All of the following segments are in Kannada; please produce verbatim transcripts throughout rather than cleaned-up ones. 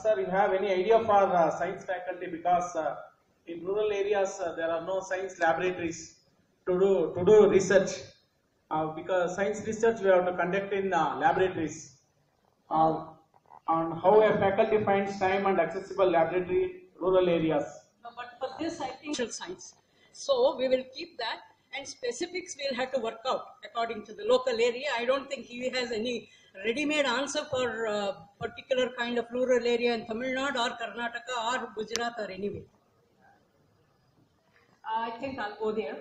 sir, you have any idea for uh, science faculty, because uh, in rural areas uh, there are no science laboratories to do to do research. Uh, because science research we have to conduct in uh, laboratories. Uh, on how a faculty finds time and accessible laboratory in rural areas. No, but for this, I think social science. So we will keep that, and specifics we'll have to work out according to the local area. I don't think he has any ready-made answer for uh, particular kind of rural area in Tamil Nadu or Karnataka or Gujarat or anywhere. I think I'll go there.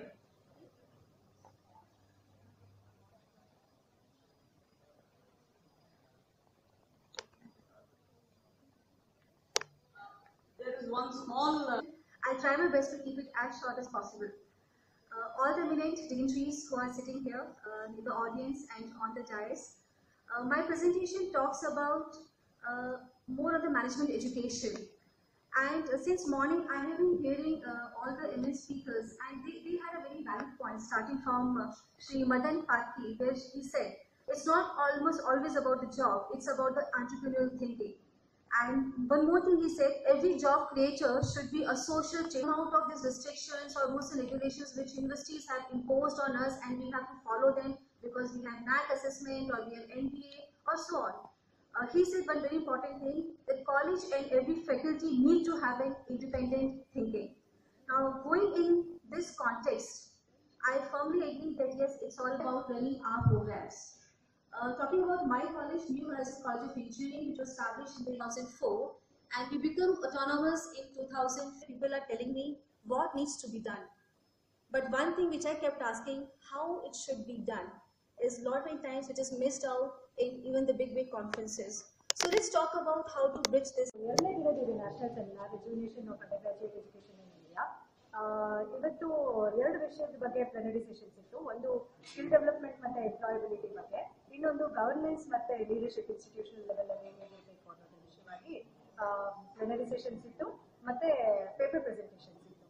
There is one small. Uh, I'll try my best to keep it as short as possible. Uh, all the eminent dignitaries who are sitting here uh, in the audience and on the dais, uh, my presentation talks about uh, more of the management education. And uh, since morning, I have been hearing uh, all the eminent speakers, and they, they had a very valid point, starting from uh, Sri Madan Patki, where he said, it's not almost always about the job, it's about the entrepreneurial thinking. And one more thing he said, every job creator should be a social change. Out of these restrictions or rules and regulations which universities have imposed on us, and we have to follow them because we have N A C assessment or we have N B A or so on. Uh, he said one very important thing, that college and every faculty need to have an independent thinking. Now, going in this context, I firmly agree that yes, it's all about running our programs. Uh, talking about my college, New Horizon College of Engineering, which was established in two thousand four, and we become autonomous in two thousand. People are telling me what needs to be done. But one thing which I kept asking, how it should be done, is a lot many times which is missed out in even the big, big conferences. So let's talk about how to bridge this. National Seminar, Rejuvenation of Undergraduate Education in India. ಇವತ್ತು ಎರಡು ವಿಷಯದ ಬಗ್ಗೆ ಪ್ಲೆನರಿ ಸೆಷನ್ಸ್ ಇತ್ತು. ಒಂದು ಸ್ಕಿಲ್ ಡೆವಲಪ್ಮೆಂಟ್ ಮತ್ತೆ ಎಂಪ್ಲಾಯಬಿಲಿಟಿ ಬಗ್ಗೆ, ಇನ್ನೊಂದು ಗವರ್ನೆನ್ಸ್ ಮತ್ತೆ ಲೀಡರ್ಶಿಪ್ ಇನ್ಸ್ಟಿಟ್ಯೂಷನಲ್ ಲೆವೆಲ್ ಅಲ್ಲಿ ಹೇಗಿರಬೇಕು ಅನ್ನೋದ್ರ ವಿಷಯವಾಗಿ ಪ್ಲೆನರಿ ಸೆಷನ್ಸ್ ಇತ್ತು, ಮತ್ತೆ ಪೇಪರ್ ಪ್ರೆಸೆಂಟೇಷನ್ಸ್ ಇತ್ತು.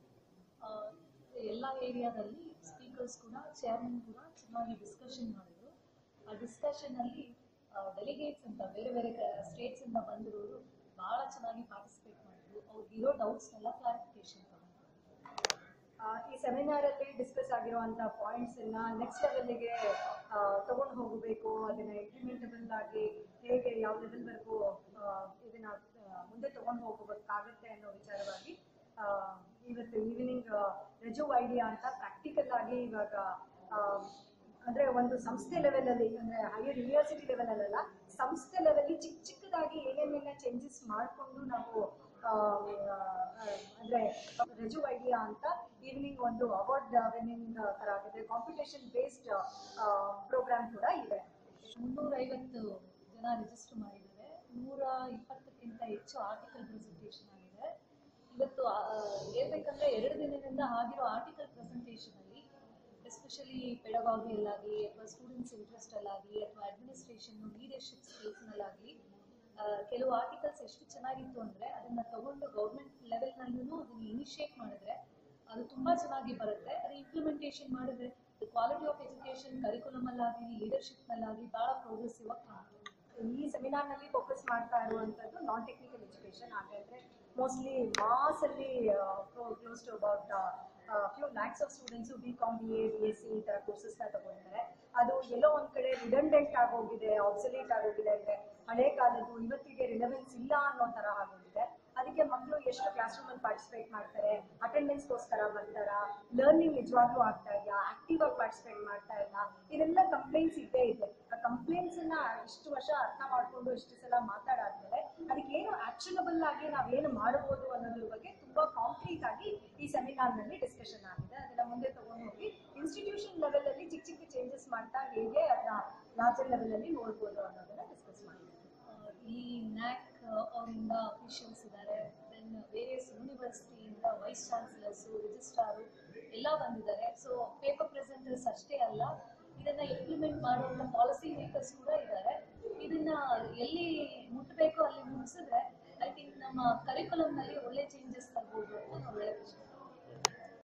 ಎಲ್ಲ ಏರಿಯಾದಲ್ಲಿ ಸ್ಪೀಕರ್ಸ್ ಕೂಡ ಚೇರ್ಮನ್ ಕೂಡ ಚೆನ್ನಾಗಿ ಡಿಸ್ಕಷನ್ ಮಾಡಿದ್ರು. ಆ ಡಿಸ್ಕಷನ್ ಅಲ್ಲಿ ಡೆಲಿಗೇಟ್ಸ್ ಅಂತ ಬೇರೆ ಬೇರೆ ಸ್ಟೇಟ್ಸ್ ಇಂದ ಬಂದಿರೋರು ಬಹಳ ಚೆನ್ನಾಗಿ ಪಾರ್ಟಿಸಿಪೇಟ್ ಮಾಡಿದ್ರು. ಅವ್ರಿಗಿರೋ ಡೌಟ್ಸ್ ಎಲ್ಲ ಕ್ಲಾರಿಫಿಕೇಶನ್ ತಗೊಂಡ್ರು. ಈ ಸೆಮಿನಾರ್ ಅಲ್ಲಿ ಡಿಸ್ಕಸ್ ಆಗಿರುವಂತ ಪಾಯಿಂಟ್ಸ್ ಅನ್ನ ನೆಕ್ಸ್ಟ್ ಲೆವೆಲ್ಗೆ ತಗೊಂಡು ಹೋಗಬೇಕು, ಅದನ್ನ ಇಂಪ್ಲಿಮೆಂಟಬಲ್ ಆಗಿ ಹೇಗೆ ಯಾವ ಲೆವೆಲ್ ವರೆಗೂ ಇದನ್ನ ಮುಂದೆ ತಗೊಂಡು ಹೋಗಬೇಕಾಗತ್ತೆ ಅನ್ನೋ ವಿಚಾರವಾಗಿ ಇವತ್ತು ಈವ್ನಿಂಗ್ ರೆಜು ಐಡಿಯಾ ಅಂತ ಪ್ರಾಕ್ಟಿಕಲ್ ಆಗಿ ಇವಾಗ ಅಂದ್ರೆ ಒಂದು ಸಂಸ್ಥೆ ಲೆವೆಲ್ ಅಲ್ಲಿ, ಅಂದ್ರೆ ಹೈಯರ್ ಯೂನಿವರ್ಸಿಟಿ ಲೆವೆಲ್ ಅಲ್ಲ, ಸಂಸ್ಥೆ ಲೆವೆಲ್ ಚಿಕ್ಕ ಚಿಕ್ಕದಾಗಿ ಏನೇನೆಲ್ಲ ಚೇಂಜಸ್ ಮಾಡಿಕೊಂಡು ನಾವು ಅಂದ್ರೆ ರೆಜು ಐಡಿಯಾ ಅಂತ ಈವ್ನಿಂಗ್ ಒಂದು ಅವಾರ್ಡ್ ವಿನ್ನಿಂಗ್ ತರ ಆಗಿದೆ. ಕಾಂಪಿಟೇಷನ್ ಬೇಸ್ಡ್ ಪ್ರೋಗ್ರಾಮ್ ಕೂಡ ಇದೆ. ಮುನ್ನೂರೈವತ್ತು ಜನ ರಿಜಿಸ್ಟರ್ ಮಾಡಿದ್ದಾರೆ. ನೂರ ಇಪ್ಪತ್ತಕ್ಕಿಂತ ಹೆಚ್ಚು ಆರ್ಟಿಕಲ್ ಪ್ರೆಸೆಂಟೇಷನ್ ಆಗಿದೆ. ಇವತ್ತು ಹೇಳ್ಬೇಕಂದ್ರೆ ಎರಡು ದಿನದಿಂದ ಆಗಿರೋ ಆರ್ಟಿಕಲ್ ಪ್ರೆಸೆಂಟೇಷನ್ ಅಲ್ಲಿ ಎಸ್ಪೆಷಲಿ ಪೆಡಗಾಗಿಯಲ್ಲಾಗಲಿ ಅಥವಾ ಸ್ಟೂಡೆಂಟ್ಸ್ ಇಂಟ್ರೆಸ್ಟ್ ಅಲ್ಲಾಗಲಿ ಅಥವಾ ಅಡ್ಮಿನಿಸ್ಟ್ರೇಷನ್ ಲೀಡರ್ಶಿಪ್ ಸ್ಕಿಲ್ಸ್ನಲ್ಲಾಗಲಿ ಕೆಲವು ಆರ್ಟಿಕಲ್ಸ್ ಎಷ್ಟು ಚೆನ್ನಾಗಿತ್ತು ಅಂದರೆ ಅದನ್ನು ತಗೊಂಡು ಗೌರ್ಮೆಂಟ್ ಲೆವೆಲ್ನಲ್ಲೂ ಅದನ್ನು ಇನಿಷಿಯೇಟ್ ಮಾಡಿದ್ರೆ ಅದು ತುಂಬ ಚೆನ್ನಾಗಿ ಬರುತ್ತೆ. ಅದು ಇಂಪ್ಲಿಮೆಂಟೇಷನ್ ಮಾಡಿದ್ರೆ ಕ್ವಾಲಿಟಿ ಆಫ್ ಎಜುಕೇಷನ್ ಕರಿಕ್ಯುಲಮಲ್ಲಾಗಲಿ ಲೀಡರ್ಶಿಪ್ನಲ್ಲಾಗಲಿ ಭಾಳ ಪ್ರೋಗ್ರೆಸಿವ್ ಆಗಿ ಕಾಣುತ್ತೆ. ಈ ಸೆಮಿನಾರ್ನಲ್ಲಿ ಫೋಕಸ್ ಮಾಡ್ತಾ ಇರುವಂಥದ್ದು ನಾನ್ ಟೆಕ್ನಿಕಲ್ ಎಜುಕೇಷನ್. ಹಾಗಾದರೆ ಮೋಸ್ಟ್ಲಿ ಮಾಸ್ ಅಲ್ಲಿ close to about few lakhs of students B com B A B S C ಈ ಥರ ಕೋರ್ಸಸ್ನ ತಗೊಂಡಿದ್ದಾರೆ. ಅದು ಎಲ್ಲೋ ಒಂದು ಕಡೆ ರಿಡಂಡೆಂಟ್ ಆಗೋಗಿದೆ, ಆಬ್ಸೊಲೀಟ್ ಆಗೋಗಿದೆ, ಅಂದರೆ ಹಳೆ ಕಾಲದ್ದು ಇವತ್ತಿಗೆ ರಿಲೆವೆನ್ಸ್ ಇಲ್ಲ ಅನ್ನೋ ಥರ ಆಗೋಗಿದೆ. ಅದಕ್ಕೆ ಮಕ್ಕಳು ಎಷ್ಟು ಕ್ಲಾಸ್ ರೂಮಲ್ಲಿ ಪಾರ್ಟಿಸಿಪೇಟ್ ಮಾಡ್ತಾರೆ, ಅಟೆಂಡೆನ್ಸ್ಗೋಸ್ಕರ ಬರ್ತಾರಾ, ಲರ್ನಿಂಗ್ ನಿಜವಾಗ್ಲೂ ಆಗ್ತಾ ಇದೆಯಾ, ಆಕ್ಟಿವ್ ಆಗಿ ಪಾರ್ಟಿಸಿಪೇಟ್ ಮಾಡ್ತಾ ಇಲ್ಲ, ಇದೆಲ್ಲ ಕಂಪ್ಲೇಂಟ್ಸ್ ಇದ್ದೇ ಇದೆ. ಆ ಕಂಪ್ಲೇಂಟ್ಸನ್ನ ಇಷ್ಟು ವರ್ಷ ಅರ್ಥ ಮಾಡಿಕೊಂಡು ಇಷ್ಟು ಸಲ ಮಾತಾಡಾದ್ಮೇಲೆ ಅದಕ್ಕೆ ಏನು ಆಕ್ಷನಬಲ್ ಆಗಿ ನಾವೇನು ಮಾಡಬಹುದು ಅನ್ನೋದ್ರ ಬಗ್ಗೆ ತುಂಬಾ ಕಾಂಕ್ರೀಟ್ ಆಗಿ ಈ ಸೆಮಿನಾರ್ನಲ್ಲಿ ಡಿಸ್ಕಷನ್ ಆಗಿದೆ. ಅದನ್ನ ಮುಂದೆ ತಗೊಂಡು ಹೋಗಿ ಇನ್ಸ್ಟಿಟ್ಯೂಷನ್ ಲೆವೆಲ್ ಅಲ್ಲಿ ಚಿಕ್ಕ ಚಿಕ್ಕ ಚೇಂಜಸ್ ಮಾಡ್ತಾ ಹೇಗೆ ಅದನ್ನ ಲಾರ್ಜರ್ ಲೆವೆಲ್ ಅಲ್ಲಿ ನೋಡ್ಬೋದು ಅನ್ನೋದನ್ನ ಡಿಸ್ಕಸ್ ಮಾಡಿದ್ದೀವಿ. ಈ ನ್ಯಾಕ್ ಅವರಿಂದ ಅಫಿಷಿಯಲ್ಸ್ ಇದ್ದಾರೆ, ದೆನ್ ವೇರಿಯಸ್ ಯೂನಿವರ್ಸಿಟಿಯಿಂದ ವೈಸ್ ಚಾನ್ಸಲರ್ಸು ರಿಜಿಸ್ಟ್ರಾರು ಎಲ್ಲ ಬಂದಿದ್ದಾರೆ. ಸೊ ಪೇಪರ್ ಪ್ರೆಸೆಂಟರ್ಸ್ ಅಷ್ಟೇ ಅಲ್ಲ, ಇದನ್ನ ಇಂಪ್ಲಿಮೆಂಟ್ ಮಾಡುವಂಥ ಪಾಲಿಸಿ ಮೇಕರ್ಸ್ ಕೂಡ ಇದ್ದಾರೆ. ಇದನ್ನ ಎಲ್ಲಿ ಮುಟ್ಟಬೇಕು ಅಲ್ಲಿ ಮುಟ್ಟಿಸಿದ್ರೆ ಐ ಥಿಂಕ್ ನಮ್ಮ ಕರಿಕ್ಯುಲಮ್ನಲ್ಲಿ ಒಳ್ಳೆ ಚೇಂಜಸ್ ತರ್ಬೋದು.